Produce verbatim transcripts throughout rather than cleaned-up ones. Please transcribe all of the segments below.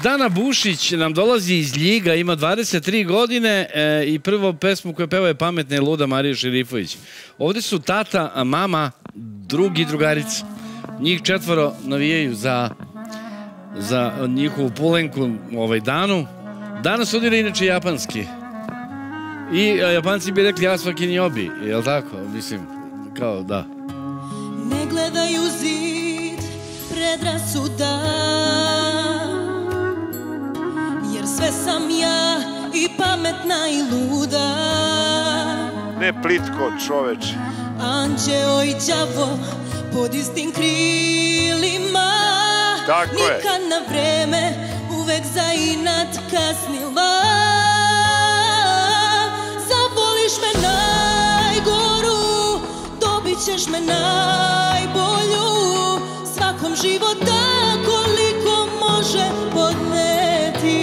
Dana Bušić nam dolazi iz Ljiga, ima dvadeset tri godine i prvo pesmu koju peva je Pametna i luda Marija Šerifović. Ovdje su tata, mama, drug i drugarica. Njih četvoro navijaju za za njihovu pulenku ovaj Danu. Dana studira inače japanski. I Japanci bi rekli ja svaki njobi, jel tako? Mislim, kao da. Ne gledaju zid predrasuda, jer sve sam ja i pametna i luda. Ne plitko, čoveče. Anđeo i đavo pod istim krilima. Tako je. Nikad na vreme, uvek za inat kasnila. Zavoliš me najgoru, dobit ćeš me najbolju. Svakom života koliko može podneti.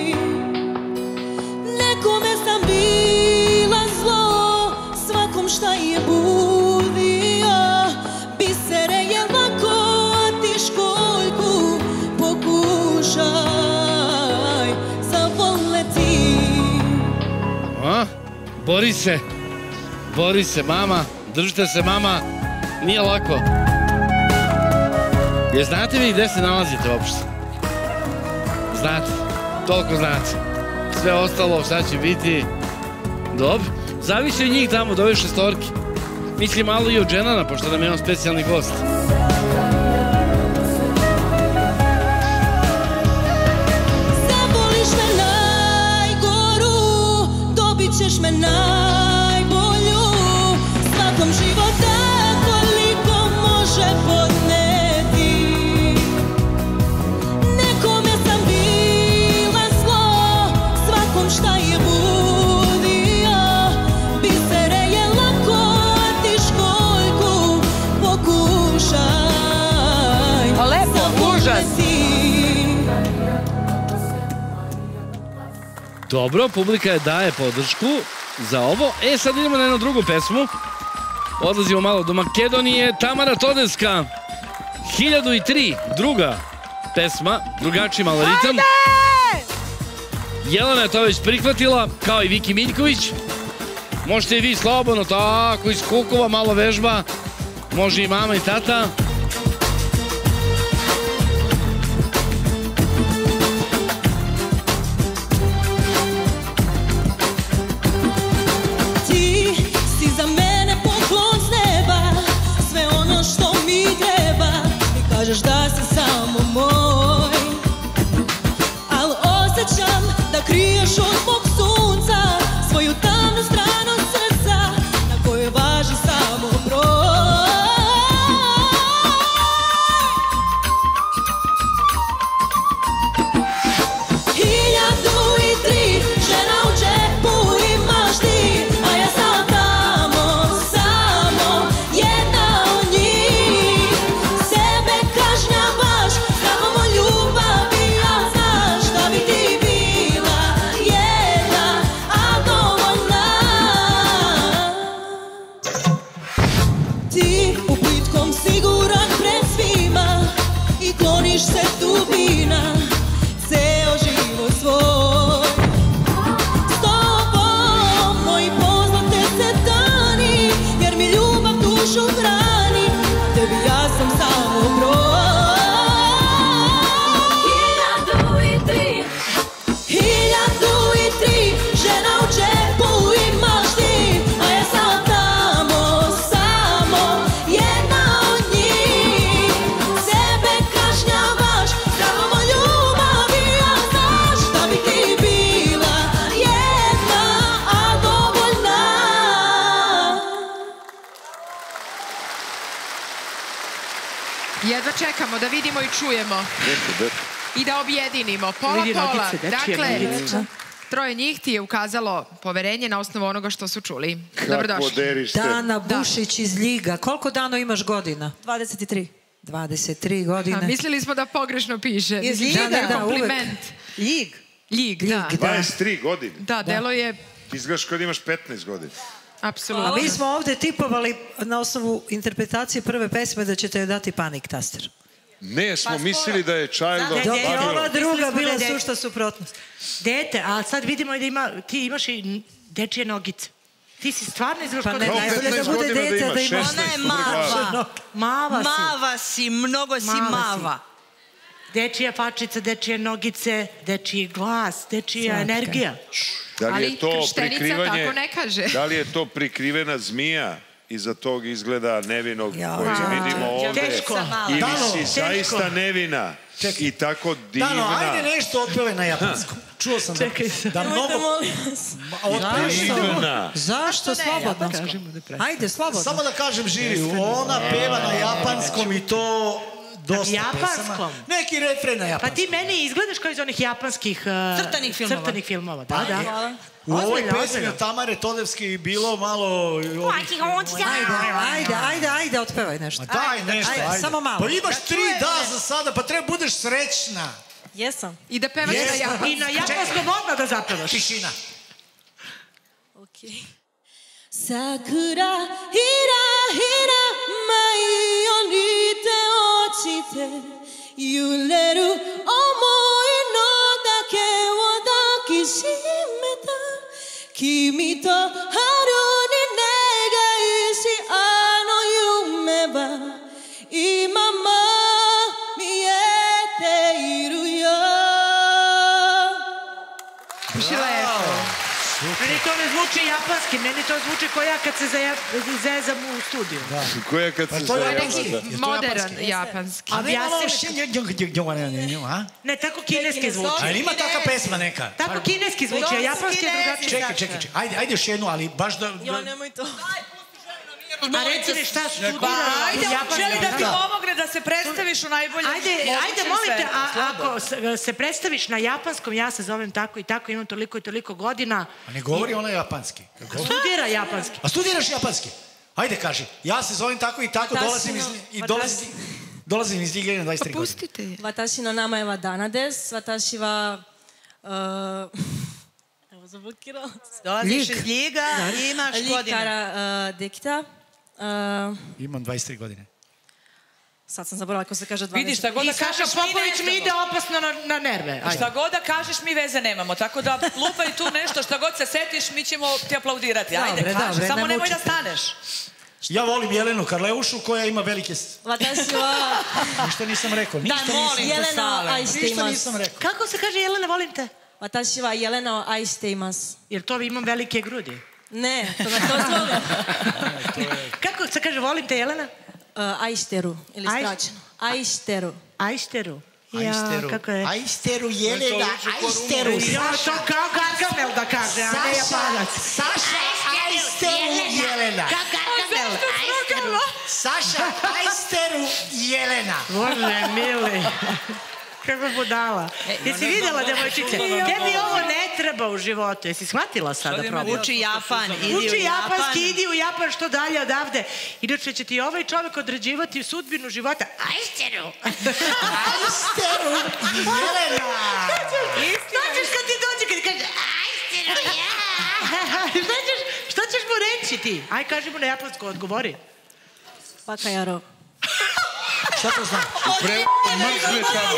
Nekome sam bila zlo, svakom šta je budio. Bisere je lako, a ti školjku pokušaj zavoleti. A? Bori se. Bori se, mama. Držite se, mama. Nije lako. Jer znate vi gde se nalazite uopšte? Znate. Toliko znate. Sve ostalo šta će biti. Dobro. Zavisi od njih tamo, od ove šestorke. Mislim malo i od Dženana, pošto nam je on specijalni gost. Zavoliš me najgoru, dobit ćeš me najbolju. Svakom života koliko može podneti. Nekome sam bila zlo, svakom šta je budio. Bisere je lako, a ti školjku pokušaj zavoleti. Dobro, publika je daje podršku za ovo. E, sad idemo na jednu drugu pesmu. Odlazimo malo do Makedonije. Tamara Todeska, hiljadu tri, druga pesma, drugačiji malo ritam. Jelena je to već prihvatila, kao i Viki Miljković. Možete i vi slobodno, tako, iz Kukova, malo vežba. Može i mama i tata. Ti si za mene poklon s neba, sve ono što mi treba. Mi kažeš da si samo moj, al osjećam da kriješ od mog sunca svoju tamnu stranu srca, na kojoj važi samo broj. Hiljadu i tri žena u džepu imaš ti, a ja sam tamo samo jedna od njih. Sebe kažnjavaš, strahom od ljubavi, a znaš da bi ti bila jedna, a dovoljna. Ti u plitkom siguran pred svima i kloniš se dubina, ceo život svoj. S tobom moji poznate se dani, jer mi ljubav dušu hrani, tebi ja sam samo broj. Hiljadu i tri, hiljadu i tri žena u džepu imaš ti, a ja sam tamo samo jedna od njih. Sebe kažnjavaš, strahom od ljubavi, a znaš da bi ti bila jedna, a dovoljna. Jedva čekamo da vidimo i čujemo i da objedinimo. Pola pola. Dakle, troje njih ti je ukazalo poverenje na osnovu onoga što su čuli. Dobrodošli. Kako derište. Dana Bušić iz Ljiga. Koliko Dano imaš godina? dvadeset tri. dvadeset tri A, godine. mislili smo da pogrešno piše. Iz Mislim, Ljiga, da je da, kompliment. Ljig. Ljig, da. Ljig, dvadeset tri godine. Da, delo je Izgledaš kao da imaš petnaest godina. apsolutno. A mi smo ovdje tipovali na osnovu interpretacije prve pesme da ćete joj dati Panik taster. Ne, smo mislili da je Child of Dok je Babylon. ova druga bila sušta suprotnost. Dete, a sad vidimo da ima, ti imaš i dečije nogice. Ti si stvarno izgledaš Pa kod ne, Kao najbolje da petnaest bude godina da dete, ima da ima... šesnaest. Ona je mava. Mava si. Mava si, mnogo si Mava si. mava. Dečija fačica, dečije nogice, dečiji glas, dečija energija. Da li je Ali to krštenica prikrivanje... tako ne kaže. Da li je to prikrivena zmija iza tog izgleda nevinog Ja, koji ja. vidimo ovde? Teško. Ili Dano, si teško. zaista nevina i tako Dano, divna? ajde nešto otpeve na japanskom. Čuo sam da, da mnogo... Divna. Zašto? Slobodno. Ajde, slobodno. Samo da kažem živi, ona peva na japanskom i to dosta Japanskom? pesama. Neki refren na Pa japanskom. ti meni izgledaš kao iz onih japanskih... uh, Crtanih filmova. Crtanih filmova, da, da. Hvala. U ovoj Ozbiljno, pesmi ozbiljno. od Tamare Todevske je bilo malo... ovih- Ajde, ajde, ajde, ajde, otpevaj nešto. Ma daj nešto, ajde. Samo malo. Pa imaš tri da za sada, pa treba budeš srećna. Jesam. I da pevaš na Jesam. japanskom. I na japanskom odmah da zapevaš. Tišina. Okej. 桜ひらひら舞い降りて落ちて揺れる想いのだけを抱きしめた君と春に願いしあの夢は今も見えているよ Baš je lepo. Meni to ne zvuči japanski, meni to zvuči ko ja kad se zaje- zezam u studiju. Koja kad se to je zajeba, japanski. da. Je to Modern japanski? japanski. A ne malo... Objasni mi. A? Ne, tako kineski zvuči. A ili ima taka pesma neka? Tako kineski zvuči, a japanski je drugačiji. Čekaj, čekaj, čekaj. Ajde, ajde još jednu, ali baš da... Jo, nemoj to. A reci mi šta studiraš Ajde, u japanskom. želi da ti pomogne da se predstaviš u najboljem Ajde, ajde, mogućem molim te, svetlu. a, ako se- se predstaviš na japanskom, ja se zovem tako i tako, imam toliko i toliko godina, A ne govori ona japanski. studira japanski. A studiraš japanski? Ajde, kaži. Ja se zovem tako i tako, Watashi dolazim iz... no- I dolazim, dolazim iz hiljadu dvadeset tri godine. Pustite je. 私の名前はダナです。私は、uh, evo zablokirala se. Dolaziš iz Ljiga i imaš Ljig godine. kara uh, dekita. Uh, Imam dvadeset tri godine. sad sam zaboravila kako se kaže dvanaest. Vidiš, šta god I da Saša kažeš, mi Popović mi ne ide znamo. opasno na, na nerve. Ajde. Šta god da kažeš, mi veze nemamo. Tako da lupaj tu nešto, šta god se setiš, mi ćemo ti aplaudirati. Ajde, Dobre, kaži, dobre, samo ne nemoj da mučite. staneš. Ja volim Jelenu Karleušu koja ima velike... s- 私は、 Ništa nisam rekao, ništa Daj, molim nisam... te, Jelena Sale. を愛してい Ništa ま nisam す。 rekao. Kako se kaže Jelena, volim te? 私はイエレナを愛しています。 Jer to imam velike grudi. Ne, to, to je slogan. Kako se kaže volim te, Jelena? Uh, 愛してる ili Aj- skraćeno. 愛してる. Ajsteru. Ja, Ajsteru. kako je? Ajsteru, Jelena, Ajsteru. Ja, to kao Gargamel da kaže, a ne Japanac. Saša, Ajsteru, Jelena. Saša, Ajsteru, Jelena. Bože, mili. Kako budala. Jesi vidjela, devojčice? Tebi ovo ne treba u životu. Jesi shvatila sada problem? Uči Japan, idi Uči u Japan. japanski, idi u Japan što dalje odavde. Inače će ti ovaj čovjek određivati sudbinu života. Ajsteru! Ajsteru, Jelena. Šta ćeš kad ti dođe kad ti kaže ajsteru, ja! Šta ćeš, šta ćeš mu reći ti? Aj, kaži mu na japansko, odgovori. バカ野郎. Šta to znači? Pre... Mrzne tamo.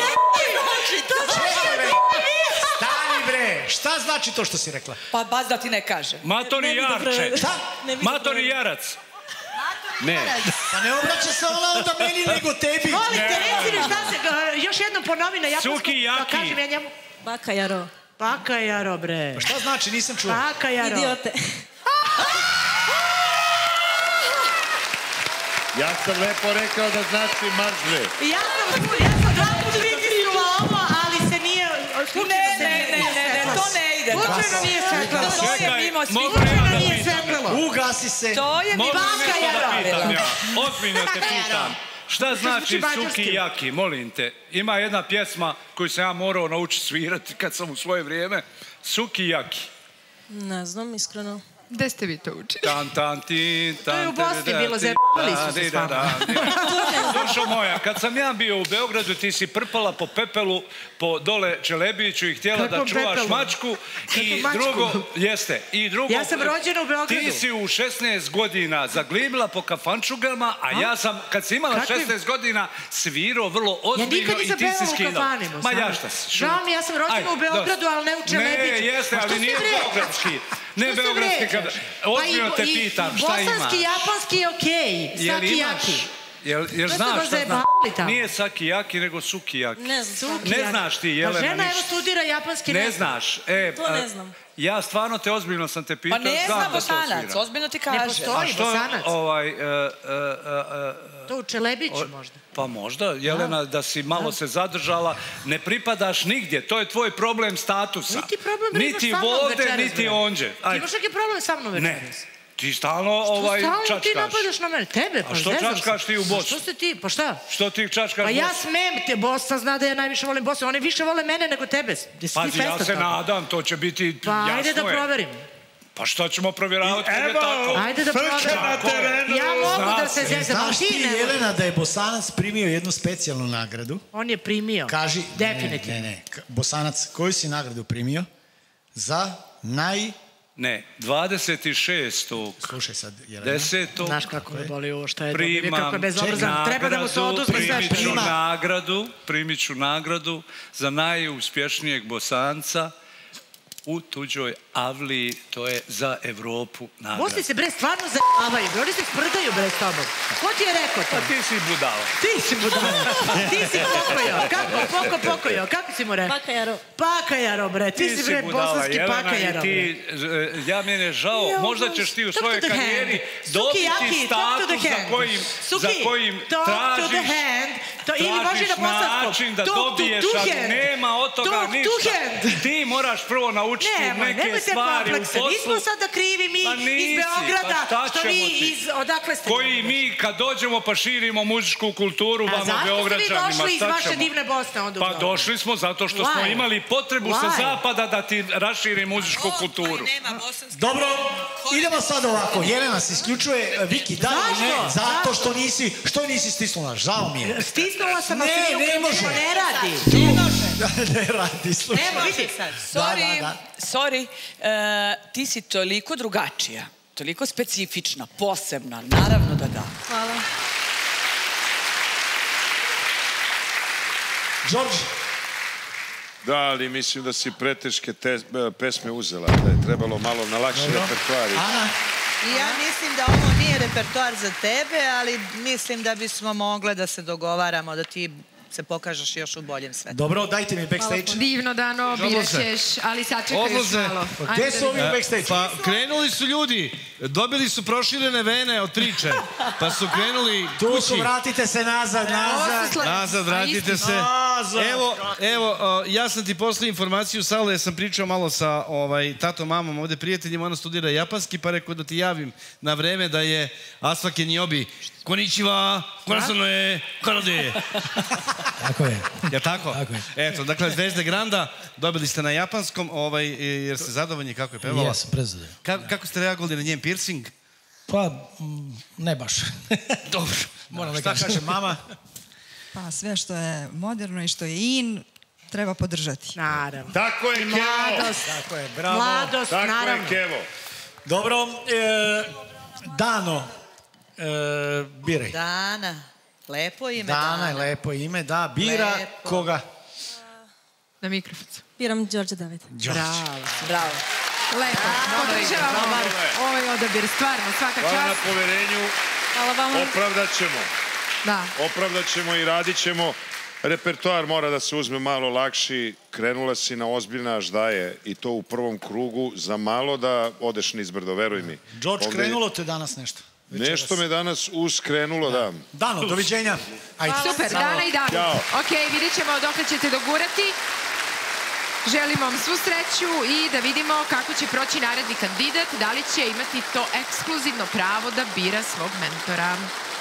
Stani bre, šta znači to što si rekla? Pa baz da ti ne kaže. Matori jarče. Šta? Matori jarac. Ne. Pa ne obraća se ona onda meni nego tebi. Molim te, reci mi šta se, uh, još jednom ponovi na japanskom. Sukiyaki. Da kažem ja njemu. バカ野郎. Baka jaro, bre. Šta znači, nisam čuo. Baka jaro. Idiote. Ja sam lepo rekao da znači mrzne. Ja sam, ja sam dva puta pritisnula ovo, ali se nije... slučajno Ne, se ne, nije ne, ne, ne, svetlalo. to ne ide. Slučajno nije svetlalo. To je Čekaj, mimo svih. mogu Slučajno ja da nije pitam? svetlalo. Ugasi se. To je mimo Mogu Baka nešto da jara. pitam ja? Ozbiljno te pitam. Šta znači mađarski. sukiyaki, molim te? Ima jedna pjesma koju sam ja morao naučiti svirati kad sam u svoje vrijeme. Sukiyaki. Ne znam, iskreno. Gde ste vi to učili? Tan, tan, tin, tan, To je u Bosni bilo, zajebali su se s vama. Dušo moja, kad sam ja bio u Beogradu, ti si prpala po pepelu, po dole Čelebiću i htjela da čuvaš mačku. I drugo, jeste, i drugo... Ja sam rođena u Beogradu. Ti si u šesnaest godina zaglibila po kafančugama, a ja sam, kad si imala šesnaest godina, svirao vrlo ozbiljno i ti si skidala. Ma ja šta si? Žao mi, ja sam rođena u Beogradu, ali ne u Čelebiću. Ne, jeste, ali nije beogradski. Ne beogradski, kada... Ozbiljno te pitam, šta imaš? Bosanski, japanski je okej. Saki jaki. Jel, jel znaš šta znam? Nije saki jaki, nego suki jaki. Ne znam. Ne znaš ti, Jelena, ništa. Pa žena evo studira japanski, ne znam. Ne znaš. E, To ne znam. Ja stvarno te ozbiljno sam te pitao. Pa ne zna Bosanac, ozbiljno ti kaže. Ne postoji Bosanac. Ovaj, to u Čelebiću možda. Pa možda, Jelena, da si malo se zadržala, ne pripadaš nigdje, to je tvoj problem statusa. Niti problem da imaš sa mnom Niti večeras. vode, niti onđe. Ti imaš neki problem sa mnom večeras? Ne. Ti stalno ovaj, Stalno čačkaš. ti napadaš na mene, tebe, pa A što zezam se. čačkaš ti u Bosnu? Što se ti, pa šta? Što ti čačkaš Pa Bosnu? ja smem te, Bosna zna da ja najviše volim Bosnu, oni više vole mene nego tebe. Pazi, ja se nadam, to će biti jasno je. Pa ajde da proverim. Pa što ćemo provjeravati kad je Evo, tako? Ajde da proverim. na terenu. Ja mogu da se zezam, ali Znaš ti ti, ne. Jelena, da je Bosanac primio jednu specijalnu nagradu? On je primio. Kaži, definitivno. ne, ne, ne. Bosanac, koju si nagradu primio? Za naj... Ne, dvadeset šestog Slušaj sad, Jelena. desetog Znaš kako me boli ovo što je dobio, kako je primam bezobrazan. Treba da mu se oduzme sve što primit ću ima. nagradu, primit ću nagradu za najuspješnijeg Bosanca u tuđoj avliji, to je za Evropu nagrada. Bosni se bre stvarno zajavaju, bre, oni se sprdaju bre s tobom. Ko ti je rekao to? Pa ti si budala. Ti si budala. Ti si pokojo. Kako? Poko pokojo. Kako si mu rekao? Pakajaro. Pakajaro bre. Ti si bre bosanski pakajaro. Ti, ja meni je žao, možda ćeš ti u svojoj karijeri dobiti status za kojim, za kojim tražiš, tražiš način da dobiješ, ali nema od toga ništa. Ti moraš prvo naučiti neke stvari u poslu. Nismo sada krivi mi iz Beograda, što vi iz, odakle ste? Koji mi kad dođemo pa širimo muzičku kulturu vama Beograđanima. A zašto ste vi došli iz vaše divne Bosne onda u Pa Beograd? došli smo zato što smo imali potrebu sa zapada da ti raširi muzičku kulturu. Dobro, idemo sad ovako. Jelena se isključuje. Viki, da li ne? Zato što nisi, što nisi stisnula? Žao mi je. Stisnula sam, ali Ne, ne može. ne radi. Ne može. Ne radi, slušaj. Evo, vidi sad. Sorry, Da, sorry, e, ti si toliko drugačija, toliko specifična, posebna, naravno da da. Hvala. Đorđe. Da, ali mislim da si preteške te, pesme uzela, da je trebalo malo na lakši repertoar. Ana? Ja mislim da ovo nije repertoar za tebe, ali mislim da bismo mogle da se dogovaramo, da ti se pokažeš još u boljem svetu. Dobro, dajte mi backstage. Divno, Dano, birat ćeš, ali sačekaj još malo. Gdje su ovi backstage? Pa krenuli su ljudi, dobili su proširene vene od priče, pa su krenuli Tu kući. su, vratite se nazad, nazad. Nazad, vratite se. Evo, evo, ja sam ti poslao informaciju, Sale, ja sam pričao malo sa ovaj, tatom, mamom, ovdje prijateljima, ona studira japanski, pa rekao da ti javim na vreme da je Asake Niobi. Konnichiwa, konasano je, kanade. Tako je. Je tako? Tako je. Eto, dakle, Zvezde Granda, dobili ste na japanskom, ovaj, jer ste zadovoljni kako je pevala. Jesam, prezadovoljni. Ka, kako ste reagovali na njen piercing? Pa, ne baš. Dobro. Moram da kažem. Šta kaže mama? Pa sve što je moderno i što je in, treba podržati. Naravno. Tako je, Kevo. Mladost. Tako je, bravo. Mladost, Tako naravno. je, Kevo. Dobro, e, Dano, e, biraj. Dana. Lepo ime Dana Dana. je lepo ime, da. Bira Lepo. koga? Na mikrofon. Biram Đorđe David. Bravo. Bravo. Lepo, podržavamo ovaj odabir, stvarno, svaka Hvala na čast. poverenju. Hvala vama. Opravdat ćemo. Da. Opravdat ćemo i radit ćemo. Repertoar mora da se uzme malo lakši. Krenula si na ozbiljna ždaje i to u prvom krugu za malo da odeš nizbrdo, veruj mi. George, Ovdje- krenulo te danas nešto? Nešto me danas uskrenulo, da. Dano, doviđenja. Ajde. Super, Dana i David. Ćao. Ok, vidjet ćemo dok ćete dogurati. Želim vam svu sreću i da vidimo kako će proći naredni kandidat, da li će imati to ekskluzivno pravo da bira svog mentora.